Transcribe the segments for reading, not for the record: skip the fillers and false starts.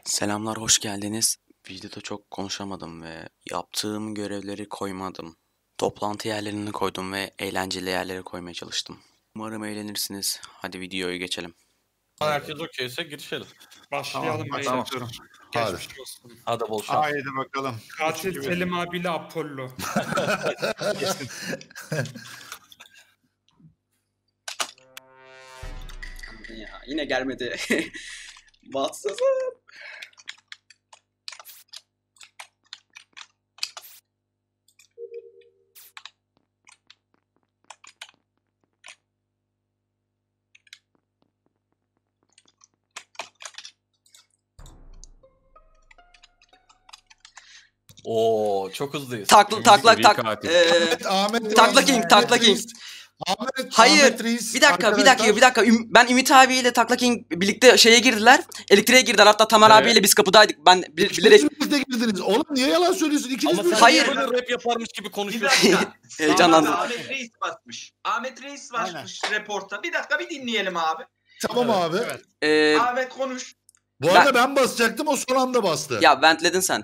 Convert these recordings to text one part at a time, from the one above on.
Selamlar, hoş geldiniz. Videoda çok konuşamadım ve yaptığım görevleri koymadım. Toplantı yerlerini koydum ve eğlenceli yerlere koymaya çalıştım. Umarım eğlenirsiniz. Hadi videoya geçelim. Herkes okeyse girişelim. Başlayalım. Tamam. Başlatıyorum. Hadi. Geçmiş olsun. Hadi bol şans. Haydi bakalım. Katil Selim abiyle Apollo. Ya, yine gelmedi. Bahtsızım. Oo, çok hızlıyız. Ahmet Takla King, Takla King. Hayır. Ahmet Reis, Bir dakika. Ben Ümit abiyle Takla King birlikte şeye girdiler. Elektriğe girdiler. Hatta Tamer abiyle biz kapıdaydık. Ben bilerek... İkiniz de girdiniz. Oğlum niye yalan söylüyorsun? İkiniz Ama de... sen Hayır. böyle rap yaparmış gibi Bir konuşuyorsun. dakika. Heyecanlandım. Ahmet Reis basmış. Ahmet Reis basmış reporta. Bir dakika bir dinleyelim abi. Tamam abi. Ahmet konuş. Bu arada ben basacaktım, o son anda bastı. Ya ventledin sen.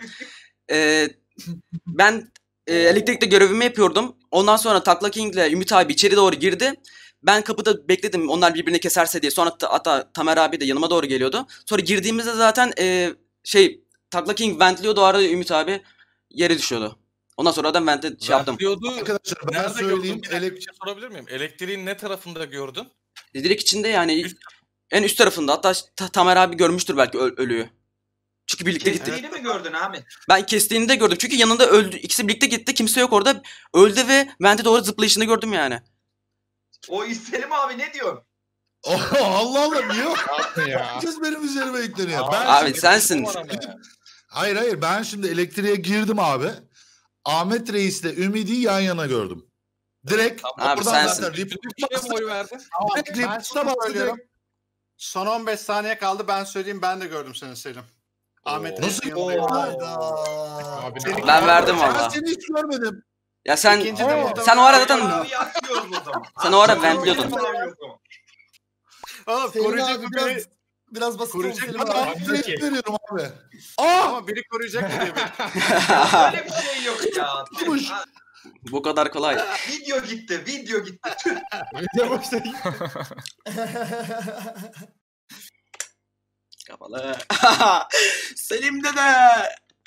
Ben elektrikte görevimi yapıyordum. Ondan sonra Takla King'le Ümit abi içeri doğru girdi. Ben kapıda bekledim onlar birbirini keserse diye. Sonra hatta Tamer abi de yanıma doğru geliyordu. Sonra girdiğimizde zaten Takla King ventliyordu, o arada Ümit abi yere düşüyordu. Ondan sonra adam vente yaptım. Arkadaşlar ben Nerede söyleyeyim. gördün? Bir şey sorabilir miyim? Elektriğin ne tarafında gördün? Direkt içinde yani en üst tarafında. Hatta Tamer abi görmüştür belki ölüyü. Çünkü birlikte gittik. Kestiğini mi gördün Ahmet? Ben kestiğini de gördüm. Çünkü yanında öldü. İkisi birlikte gitti. Kimse yok orada. Öldü ve vente doğru zıplayışını gördüm yani. O Selim abi ne diyor? Allah Allah niye? Herkes benim üzerime yükleniyor. Abi şimdi... sensin. Hayır ben şimdi elektriğe girdim abi. Ahmet Reis'le Ümidi yan yana gördüm. Direkt Abi oradan sensin. zaten Oy verdin. Ben şunu söylüyorum. Son 15 saniye kaldı. Ben söyleyeyim, ben de gördüm seni Selim. Ahmet Nasıl? Reis'in yanındaydı. Ben verdim Ben valla. seni hiç görmedim. Ya sen İkinci de muhtemelen- sen o ara zaten Abi yakıyoruz o zaman. sen o ara ventliyordun. Oğlum koruyacak mı biri? Biraz basit oldu. Koruyacak Selim mı? abi. Ahmet Reis veriyorum abi. Ama biri koruyacak mı diye. Böyle bir şey yok ya. Tutmuş. Bu kadar kolay. Video gitti. Tüh. Kapalı. Selim dede.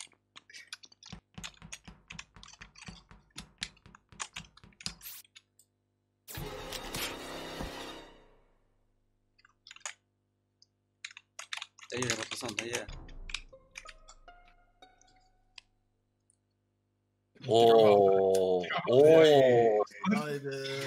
Dayı bakasana dayı. Oo. Haydi.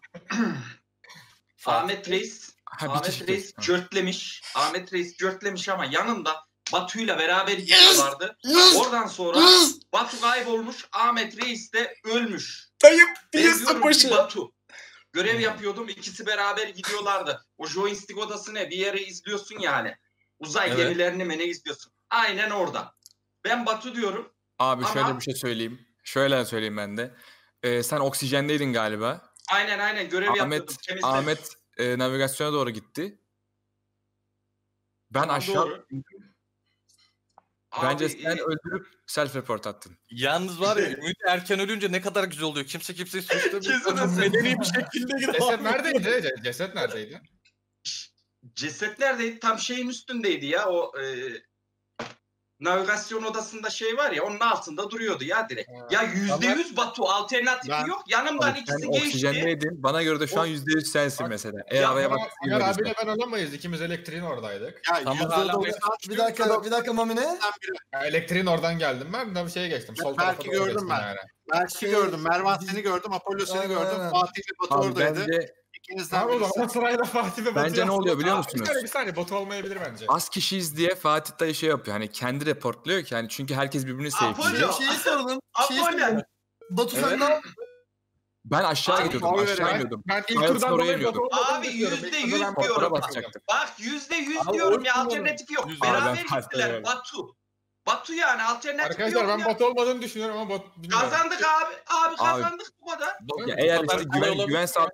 Ahmet Reis cörtlemiş. Ahmet Reis cörtlemiş ama yanında Batu'yla beraber gidiyorlardı. Oradan sonra Batu kaybolmuş. Ahmet Reis de ölmüş. Dayım Ben biliyorsun diyorum ki başı. Batu. Görev yapıyordum. İkisi beraber gidiyorlardı. O joystick odası ne? Bir yere izliyorsun yani. Uzay Evet. gemilerini mi ne izliyorsun? Aynen orada. Ben Batu diyorum. Abi Ama- şöyle bir şey söyleyeyim. Şöyle söyleyeyim ben de. Sen oksijendeydin galiba. Aynen görev yapıyordum. Ahmet navigasyona doğru gitti. Ben Tamam, aşağı doğru. bence Abi, sen öldürüp self report attın. Yalnız var ya Ümit erken ölünce ne kadar güzel oluyor. Kimse kimseyi suçlamıyor. Kesin. Medeni bir şekilde gidiyor. Ceset neredeydi? Ceset neredeydi? ceset neredeydi? Tam şeyin üstündeydi ya. O navigasyon odasında şey var ya, onun altında duruyordu ya direkt. Ya %100 Batu, alternatifi Ben- yok. Yanımdan Abi ikisi sen geçti. oksijendeydin. Bana göre de şu an O- %100 sensin Bak- mesela. Eğer Ya araya bak. Ömer abiyle ben olamayız. İkimiz elektriğin oradaydık. Ya Tamam, %90 Bir dakika Mamine. Ya, elektriğin oradan geldim. Ben de bir şeye geçtim. Sol Belki tarafa doğru gördüm geçtim ben. yani. Ben seni gördüm. Mervan seni gördüm. Apollo seni Aynen, gördüm. aynen. Fatih ile Batu Abi oradaydı. bence İkinizden Tamam o birisi. zaman sırayla Fatih ve Batu. Bence ne oluyor biliyor Aa, musunuz? Bir saniye Batu olmayabilir bence. az kişiyiz diye Fatih dayı şey yapıyor. Hani kendi reportluyor ki hani çünkü herkes birbirini sevdiğince. Apollo. Şeyi sordum. Apollo. Batu sen Evet. ne yaptın? Ben aşağı Abi, gidiyordum. oy Aşağı veren- iniyordum. Ben ilk Hayatım turdan oraya dolayı iniyordum. Batu olmadığını Abi düşünüyorum. %100 İlk turdan diyorum. Motora basacaktım. Bak %100 Abi, diyorum ya, oyun alternatif yok. Abi, Beraber ben Fatih'e gittiler verdim. Batu. Batu yani alternatif Arkadaşlar yok ben ya. Batu olmadığını düşünüyorum ama Batu bilmiyorum. Kazandık abi. Abi kazandık bu kadar. Ya eğer işte güven sağ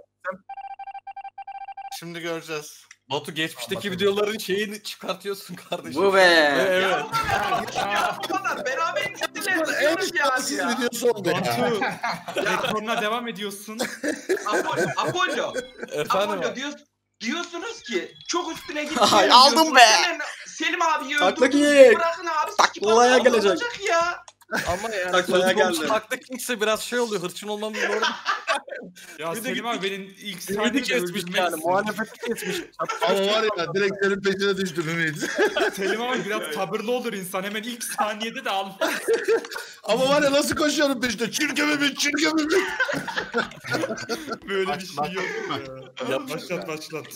Şimdi göreceğiz. Batu geçmişteki videoların şeyini çıkartıyorsun kardeşim. Bu be. Evet. Ya Hayatımın en şanssız videosu oldu ya. Batu, rekoruna devam ediyorsun. Apollo Efendim. diyorsunuz ki çok üstüne Ay, gitmeyin. aldım be. Selim abiyi Takla öldürdünüz. King. Bırakın abi. Taklaya gelecek. Olacak ya. Ama yani Taklaya geldi. Takla King'se biraz şey oluyor. Hırçın olmamız doğru. Ya Bir de Selim abi gittik. benim ilk Ümidi saniyede kesmiş öldürmek yani. istedim. Muhalefeti kesmiş. Ama var ya direkt senin peşine düştüm Ümit. Selim abi biraz sabırlı olur insan. Hemen ilk saniyede de almaz. Ama var ya nasıl koşuyorum peşinde. Çirke Ümit, çirke Ümit. Böyle bir şey yok ya. Başlat.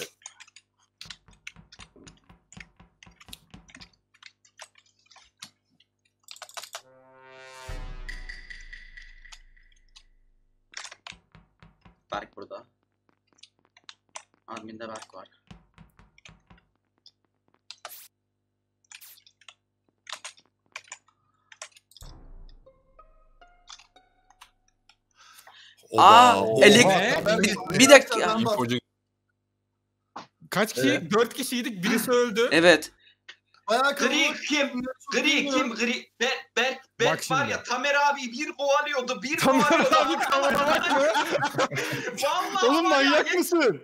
Berk burada. Admin'de Berk var. Aa, bir dakika. İnfocu. Kaç kişi? 4 kişiydik. Birisi öldü. Evet. Bayağı Gri kim? Gri. Berk Bak var şimdi. ya Tamer abi bir kovalıyordu. Tamer abi kovalamak mı? Vallahi Oğlum var ya, manyak mısın?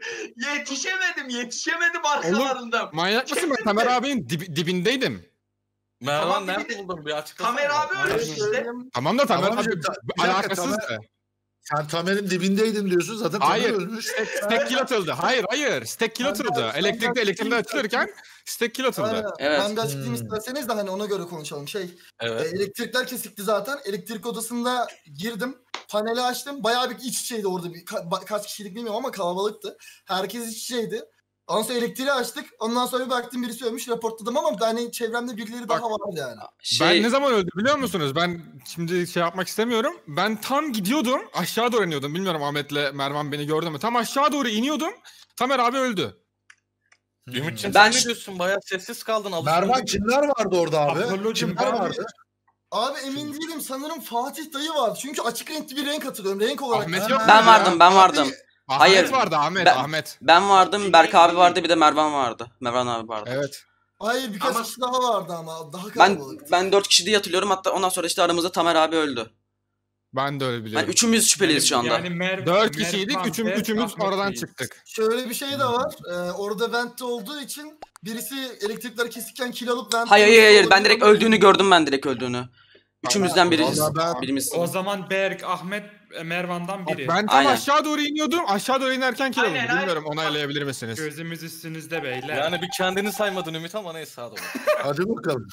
Yetişemedim arkalarından. Manyak mısın? Ben Tamer abinin dibindeydim. Mervan Tamam, nerede bir de- buldun? Bir açıklasana. Tamer abi ölmüş işte. Tamam da Tamer Tamam abi işte, bir dakika, alakasız Tamer- da. Sen Tamer'in dibindeydin diyorsun zaten Tamer Hayır. ölmüş. Stack kill atıldı. Hayır. Stack kill atıldı. Elektrikte açılırken stack kill atıldı. Aynen. Evet. Ben bir açıklayayım isterseniz de hani ona göre konuşalım. Evet. Elektrikler kesikti zaten. Elektrik odasında girdim. Paneli açtım. Bayağı bir iç içeydi orada. Kaç kişilik bilmiyorum ama kalabalıktı. Herkes iç içeydi. Ondan sonra elektriği açtık. Ondan sonra bir baktım birisi ölmüş. Raportladım ama hani çevremde birileri daha vardı yani. Ben ne zaman öldü biliyor musunuz? Ben şimdi şey yapmak istemiyorum. Ben tam gidiyordum. Aşağı doğru iniyordum. Bilmiyorum Ahmet'le Mervan beni gördü mü? Tam aşağı doğru iniyordum. Tamer abi öldü. Ümit'ciğim Ben- sen ne diyorsun? Bayağı sessiz kaldın. Mervan kimler vardı orada abi? Apollo'cum, Kimler ben- vardı? Abi emin değilim. Sanırım Fatih dayı vardı. Çünkü açık renkli bir renk hatırlıyorum. Renk olarak. Ahmet Ha. yok. Ben vardım. Hayır. Ahmet vardı Ahmet. Ben- Ahmet. Ben vardım, Berk abi vardı, bir de Mervan vardı. Mervan abi vardı. Evet. Hayır birkaç Ama- kişi daha vardı ama. Daha Ben kalabalıktı. ben 4 kişi diye hatırlıyorum. Hatta ondan sonra işte aramızda Tamer abi öldü. Ben de öyle Yani biliyorum. üçümüz şüpheliyiz şu anda. Yani 4 kişiydik. Mervan, Üçümüz Ahmet oradan Reis. çıktık. Şöyle bir şey de var. Orada vent'te olduğu için birisi elektrikler kesikken kill alıp vent'te... Hayır. Ben direkt öldüğünü gördüm, ben direkt öldüğünü. Üçümüzden birimiz. Vallahi ben- Birimiz. O zaman Berk, Ahmet, Mervan'dan biri. Ben tam Aynen. aşağı doğru iniyordum. Aşağı doğru inerken kill aldım. Aynen. Bilmiyorum onaylayabilir misiniz? Gözümüz üstünüzde beyler. Yani bir kendini saymadın Ümit ama neyse hadi oğlum. Hadi bakalım.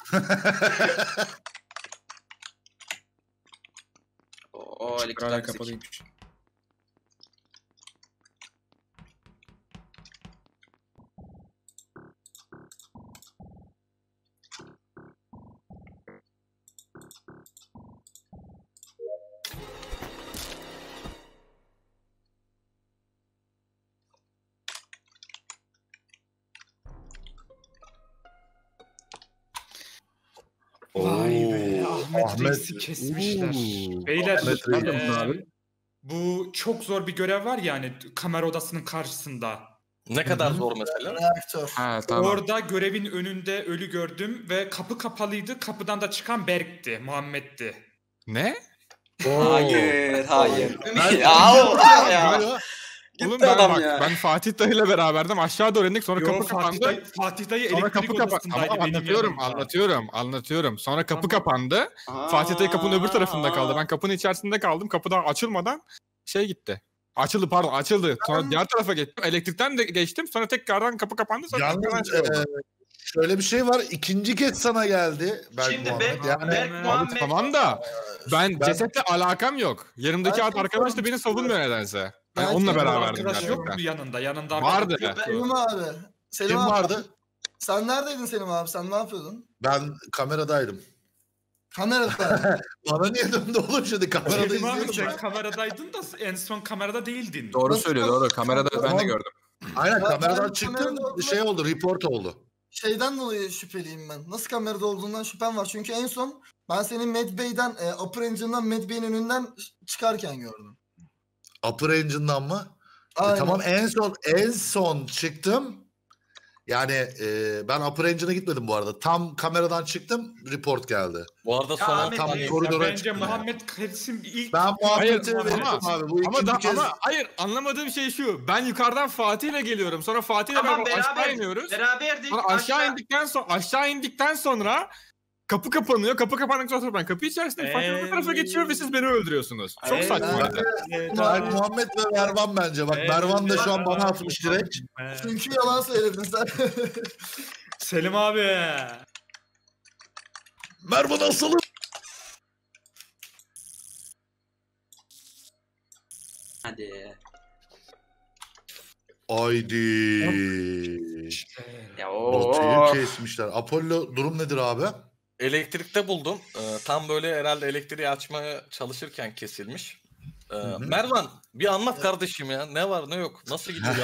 O Hala elektrikler kapalıymış. kapalıymış. Vay be, Oo, Ahmet Ahmet- Reis'i kesmişler. Oo, Beyler, Ahmet Reis eee, abi. bu çok zor bir görev var yani kamera odasının karşısında. Ne kadar zor mesela? Reaktör. Ha tamam. Orada görevin önünde ölü gördüm ve kapı kapalıydı. Kapıdan da çıkan Berk'ti, Muhammed'ti. Ne? Hayır. Ümit- Ya. Oğlum Gitti ben adam bak ya. ben Fatih dayıyla beraberdim. Aşağı doğru indik sonra Yo, kapı kapandı. Fatih dayı Sonra elektrik kapı kapandı. odasındaydı Tamam benim anlatıyorum, yanımda. anlatıyorum. Sonra kapı Tamam. kapandı. Fatih dayı kapının öbür tarafında kaldı. Ben kapının içerisinde kaldım. Kapıdan açılmadan şey gitti. Açıldı. Sonra diğer tarafa geçtim. Elektrikten de geçtim. Sonra tekrardan kapı kapandı. Sonra tekrardan Yalnız şey oldu. şöyle bir şey var. İkinci kez sana geldi. Şimdi Muhammed. Berk Yani Abi Muhammed. tamam da ben Ben- cesetle alakam yok. Yanımdaki Ben- arkadaş da beni savunmuyor nedense. Ben Ben- onunla Ben- beraberdim Arkadaş yok gerçekten. mu yanında? Yanında Vardı. arkadaş yoktu. Selim abi. Selim kim abi. vardı? Sen neredeydin Selim abi? Sen ne yapıyordun? Ben kameradaydım. Kamerada. Bana niye döndü oğlum şimdi? Kamerada Selim abi izliyordum sen ben. kameradaydın da en son kamerada değildin. Doğru söylüyor doğru. Kamerada ben de Tamam. gördüm. Aynen Ya kameradan ben çıktım. kamerada olduğunu- Şey oldu, report oldu. Şeyden dolayı şüpheliyim ben. Nasıl kamerada olduğundan şüphem var. Çünkü en son ben seni Medbay'den, Upper Engine'dan Medbay'in önünden çıkarken gördüm. Upper Engine'dan mı? Aynen. Tamam en son çıktım. Yani ben Upper Engine'a gitmedim bu arada. Tam kameradan çıktım, report geldi. Bu arada Ya son Ahmet, tam Reis, koridora Bence çıktım. Muhammed kesin ilk... Ben muhabbeti Hayır, verdim ama- abi. Bu ikinci kez... Hayır, anlamadığım şey şu. Ben yukarıdan Fatih'le geliyorum. Sonra Fatih'le Tamam beraber aşağı beraber iniyoruz. beraberdik. Sonra aşağı indikten sonra kapı kapanıyor. Kapı kapandıktan sonra ben kapı içerisinde Fatih bu tarafa geçiyor ve siz beni öldürüyorsunuz. Çok saçmaydı. Ben Muhammed ve Mervan bence. Bak Mervan da şu an bana atmış direkt. Çünkü yalan söyledin sen. Selim abi. Mervan asalım. Hadi. Haydi. Ya Batu'yu kesmişler. Apollo durum nedir abi? elektrikte buldum. Tam böyle herhalde elektriği açmaya çalışırken kesilmiş. Mervan bir anlat kardeşim ya. Ne var ne yok. Nasıl gidiyor?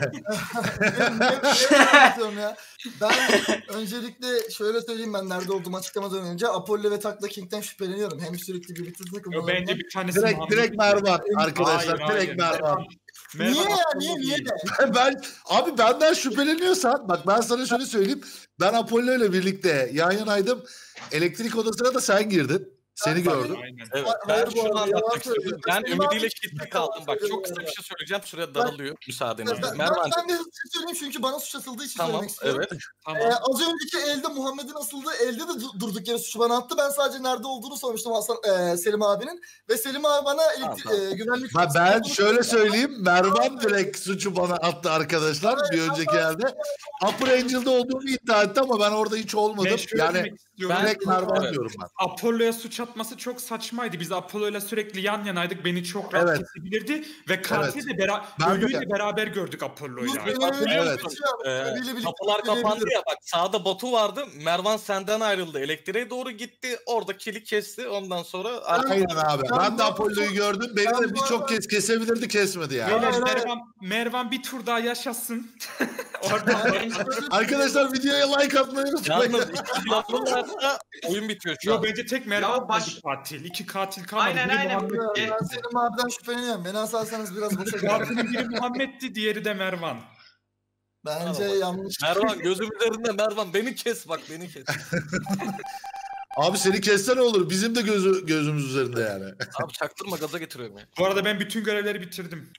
Ya. Ben öncelikle şöyle söyleyeyim, ben nerede olduğumu açıklamadan önce Apollo ve Takla King'den şüpheleniyorum. Hem sürekli birlikte takılmalarından. Bence bir tanesi Direkt Mervan arkadaşlar. Hayır, Direkt Mervan. Niye ya? Niye de? Abi benden şüpheleniyorsan bak ben sana şöyle söyleyeyim. Ben Apollo ile birlikte yan yanaydım. Elektrik odasına da sen girdin. Seni gördüm. Evet, Hayır, ben bu şunu arada anlatmak yalan istiyorum. söylüyorum. Ben Selim Ümidi ile abi- kilitli kaldım. Bak çok kısa bir şey söyleyeceğim. Süre daralıyor. Müsaadenizle. Ben bir hızlı söyleyeyim çünkü bana suç atıldığı için Tamam, söylemek istiyorum. evet. Tamam. Az önceki elde Muhammed'in asıldığı elde de durduk yere suçu bana attı. Ben sadece nerede olduğunu sormuştum Selim abinin. Ve Selim abi bana güvenlik... Ha, ben şöyle söyleyeyim. Mervan direkt suçu bana attı arkadaşlar bir önceki elde. Upper Angel'da olduğumu iddia etti ama ben orada hiç olmadım. Ben şöyle Yani demek istiyorum. direkt Mervan Evet. diyorum ben. Apollo'ya suç atması çok saçmaydı. Biz Apollo'yla sürekli yan yanaydık. Beni çok rahat Evet. kesebilirdi. Ve katil de Ben de- ölüyle beraber gördük Apollo'yla. Evet. Kapılar kapandı ya bak sağda Batu vardı. Mervan senden ayrıldı. Elektriğe doğru gitti. Orada kili kesti. Ondan sonra Aynen abi. Ben de Apollo'yu gördüm. Beni de birçok kez kesebilirdi, kesmedi yani. Beyler, Mervan bir tur daha yaşasın. Orada Arkadaşlar videoya like atmayı unutmayın. yalnız iki yapılarsa oyun bitiyor şu an. Yo, bence tek Ya Mervan baş- kaldı katil. İki katil kalmadı. Aynen, Biri aynen. Muhammed. Ben Selim abiden şüpheleniyorum. Beni asalsanız biraz boşa gider. Katilin biri Muhammed'ti, diğeri de Mervan. Bence Tamam. yanlış. Mervan gözüm üzerinde Mervan beni kes bak beni kes. Abi seni kessen olur. Bizim de gözümüz üzerinde yani. Abi çaktırma gaza getiriyorum ya. Bu arada ben bütün görevleri bitirdim.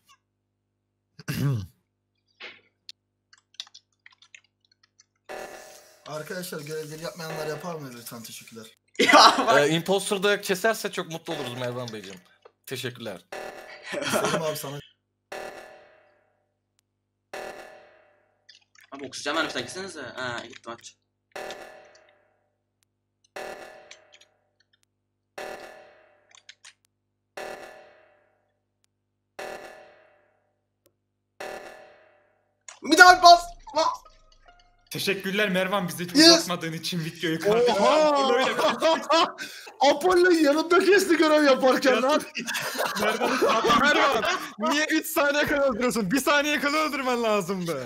Arkadaşlar görevleri yapmayanlar yapar mı lütfen? Teşekkürler. Imposter'da keserse çok mutlu oluruz Mervan Beyciğim. Teşekkürler. Selim abi sana. Abi oksijen vermişler gitsenize. Ha gittim aç. Bir daha bas. Teşekkürler Mervan, bizi hiç Yes. uzatmadığın için videoyu Oha! Apollo'yu yanında kesti görev yaparken lan. Mervan, niye 3 saniye kala öldürüyorsun? 1 saniye kala öldürmen lazımdı.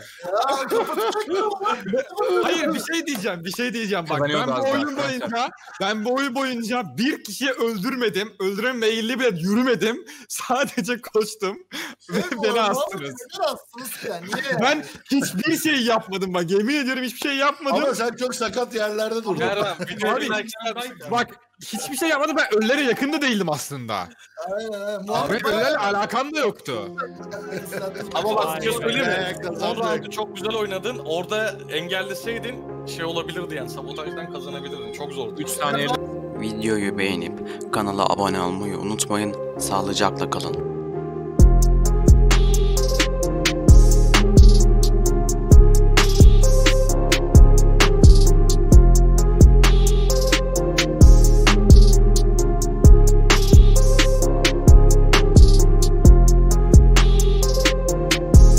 Hayır, bir şey diyeceğim bak. Ben bu oyun boyunca bir kişiyi öldürmedim. Öldüren meyilli bile yürümedim. Sadece koştum ve beni astınız. Neden astınız yani? Niye? Ben hiçbir şey yapmadım bak. Yemin ediyorum hiçbir şey yapmadım. Ama sen çok sakat yerlerde durdun. Mervan Abi, videoyu Bak hiçbir şey yapmadım. Ben ölülere yakın da değildim aslında. Aynen. Abi ölülerle alakam da yoktu. Ama bak bir şey söyleyeyim mi? Kazandık. Son roundu çok güzel oynadın. Orada engelleseydin şey olabilirdi yani sabotajdan kazanabilirdin. Çok zordu. 3 saniye Videoyu beğenip kanala abone olmayı unutmayın. Sağlıcakla kalın.